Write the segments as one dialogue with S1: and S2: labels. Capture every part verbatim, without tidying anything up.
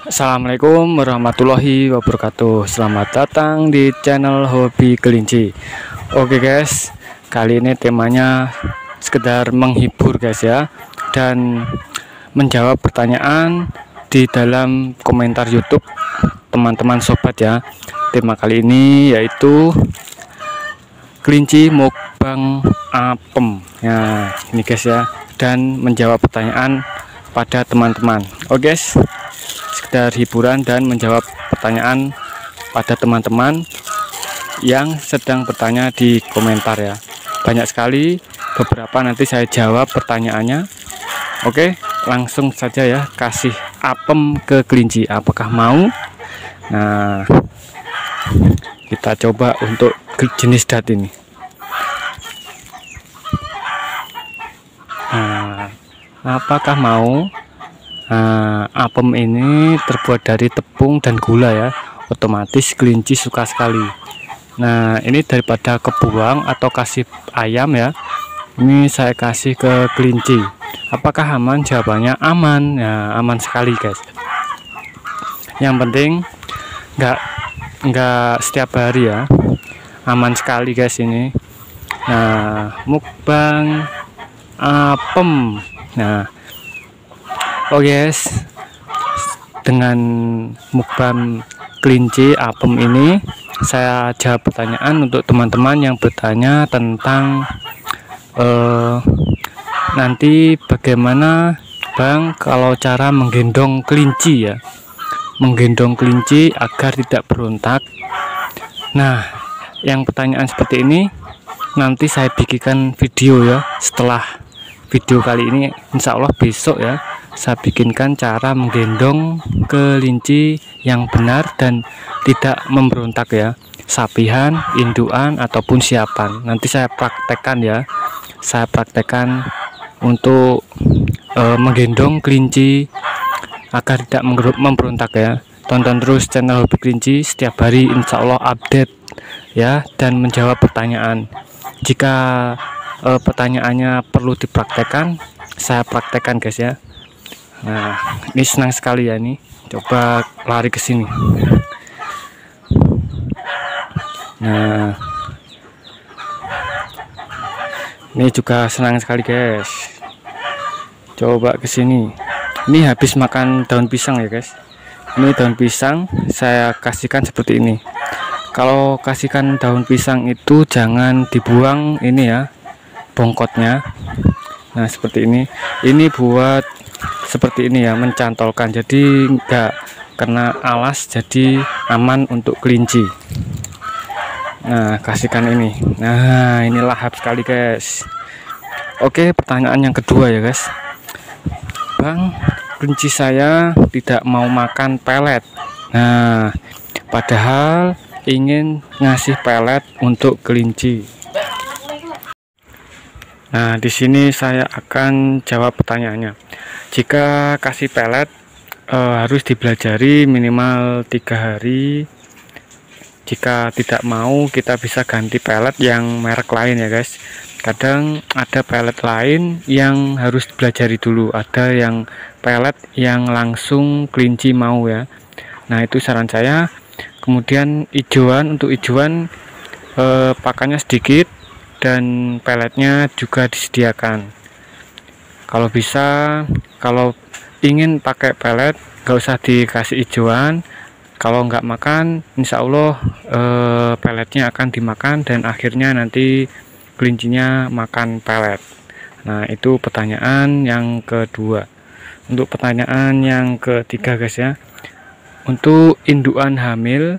S1: Assalamualaikum warahmatullahi wabarakatuh. Selamat datang di channel Hobi Kelinci. Oke guys, kali ini temanya sekedar menghibur guys ya, dan menjawab pertanyaan di dalam komentar YouTube teman-teman sobat ya. Tema kali ini yaitu kelinci mukbang apem ya, ini guys ya, dan menjawab pertanyaan pada teman-teman. Oke guys, sekedar hiburan dan menjawab pertanyaan pada teman-teman yang sedang bertanya di komentar ya. Banyak sekali, beberapa nanti saya jawab pertanyaannya. Oke, langsung saja ya, kasih apem ke kelinci, apakah mau? Nah, kita coba untuk jenis dat ini. Nah, apakah mau? Nah, apem ini terbuat dari tepung dan gula ya, otomatis kelinci suka sekali. Nah, ini daripada kebuang atau kasih ayam ya, ini saya kasih ke kelinci. Apakah aman? Jawabannya aman ya, aman sekali guys. Yang penting nggak nggak setiap hari ya, aman sekali guys ini. Nah, mukbang apem. Nah, oh yes, dengan mukbang kelinci apem ini saya jawab pertanyaan untuk teman-teman yang bertanya tentang eh, nanti bagaimana Bang kalau cara menggendong kelinci ya, menggendong kelinci agar tidak berontak. Nah, yang pertanyaan seperti ini nanti saya bikinkan video ya, setelah video kali ini insya Allah besok ya saya bikinkan cara menggendong kelinci yang benar dan tidak memberontak ya, sapihan, indukan ataupun siapan. Nanti saya praktekkan ya, saya praktekkan untuk e, menggendong kelinci agar tidak memberontak ya. Tonton terus channel Hobi Kelinci, setiap hari insya Allah update ya, dan menjawab pertanyaan. Jika e, pertanyaannya perlu dipraktekkan, saya praktekkan guys ya. Nah, ini senang sekali ya nih. Coba lari ke sini. Nah, ini juga senang sekali guys. Coba ke sini. Ini habis makan daun pisang ya guys. Ini daun pisang saya kasihkan seperti ini. Kalau kasihkan daun pisang itu jangan dibuang ini ya, bongkotnya. Nah, seperti ini. Ini buat seperti ini ya, mencantolkan, jadi enggak kena alas, jadi aman untuk kelinci. Nah, kasihkan ini. Nah, ini lahap sekali guys. Oke, pertanyaan yang kedua ya guys. Bang, kelinci saya tidak mau makan pelet. Nah, padahal ingin ngasih pelet untuk kelinci. Nah, di sini saya akan jawab pertanyaannya. Jika kasih pelet e, harus dipelajari minimal tiga hari. Jika tidak mau, kita bisa ganti pelet yang merek lain ya guys. Kadang ada pelet lain yang harus dipelajari dulu. Ada yang pelet yang langsung kelinci mau ya. Nah, itu saran saya. Kemudian hijauan, untuk hijauan e, pakannya sedikit dan peletnya juga disediakan. Kalau bisa, kalau ingin pakai pelet nggak usah dikasih hijauan. Kalau nggak makan, insya Allah eh, peletnya akan dimakan dan akhirnya nanti kelincinya makan pelet. Nah, itu pertanyaan yang kedua. Untuk pertanyaan yang ketiga guys ya, untuk indukan hamil,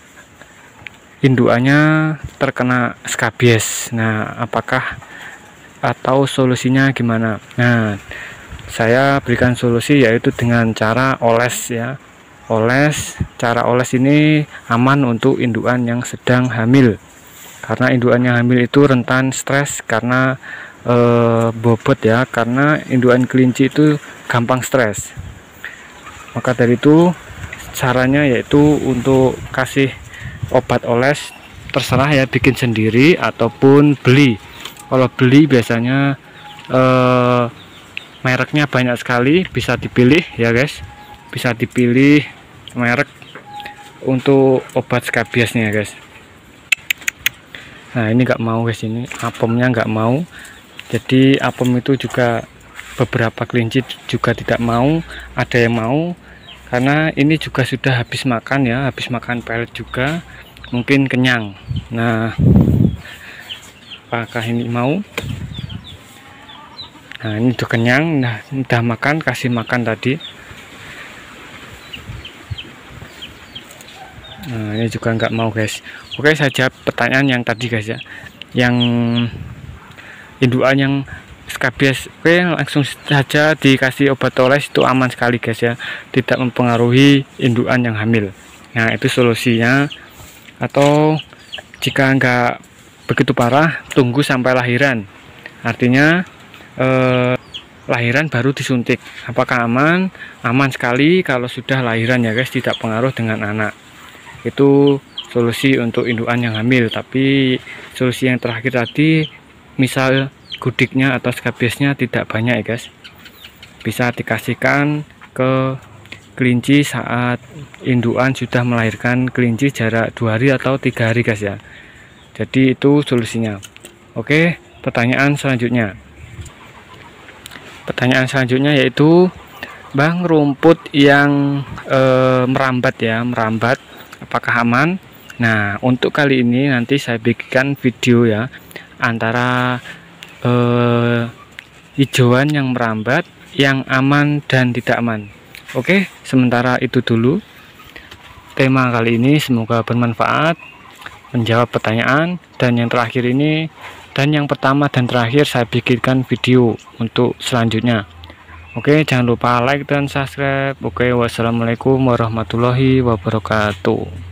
S1: indukannya terkena skabies. Nah, apakah atau solusinya gimana? Nah, saya berikan solusi yaitu dengan cara oles ya. Oles, cara oles ini aman untuk indukan yang sedang hamil. Karena indukan yang hamil itu rentan stres karena e, bobot ya, karena indukan kelinci itu gampang stres. Maka dari itu caranya yaitu untuk kasih obat oles, terserah ya, bikin sendiri ataupun beli. Kalau beli biasanya eh, mereknya banyak sekali, bisa dipilih ya guys. bisa dipilih merek untuk obat skabiasnya guys. Nah ini nggak mau guys, ini apemnya nggak mau. Jadi apem itu juga beberapa kelinci juga tidak mau, ada yang mau karena ini juga sudah habis makan ya, habis makan pelet juga, mungkin kenyang. Nah apakah ini mau? Nah ini udah kenyang, nah udah makan, kasih makan tadi. Nah ini juga nggak mau guys. Oke, saya jawab pertanyaan yang tadi guys ya, yang indukan yang skabies. Oke, langsung saja dikasih obat oles, itu aman sekali guys ya, tidak mempengaruhi indukan yang hamil. Nah itu solusinya. Atau jika nggak begitu parah, tunggu sampai lahiran, artinya eh, lahiran baru disuntik. Apakah aman? Aman sekali kalau sudah lahiran ya guys, tidak pengaruh dengan anak. Itu solusi untuk indukan yang hamil. Tapi solusi yang terakhir tadi, misal gudiknya atau skabiesnya tidak banyak ya guys, bisa dikasihkan ke kelinci saat indukan sudah melahirkan kelinci jarak dua hari atau tiga hari guys ya. Jadi itu solusinya. Oke, pertanyaan selanjutnya pertanyaan selanjutnya yaitu, Bang, rumput yang e, merambat ya merambat apakah aman? Nah untuk kali ini nanti saya bikinkan video ya, antara eh, hijauan yang merambat, yang aman dan tidak aman. Oke, sementara itu dulu tema kali ini, semoga bermanfaat, menjawab pertanyaan. Dan yang terakhir ini, dan yang pertama dan terakhir, saya bikinkan video untuk selanjutnya. Oke, jangan lupa like dan subscribe. Oke, wassalamualaikum warahmatullahi wabarakatuh.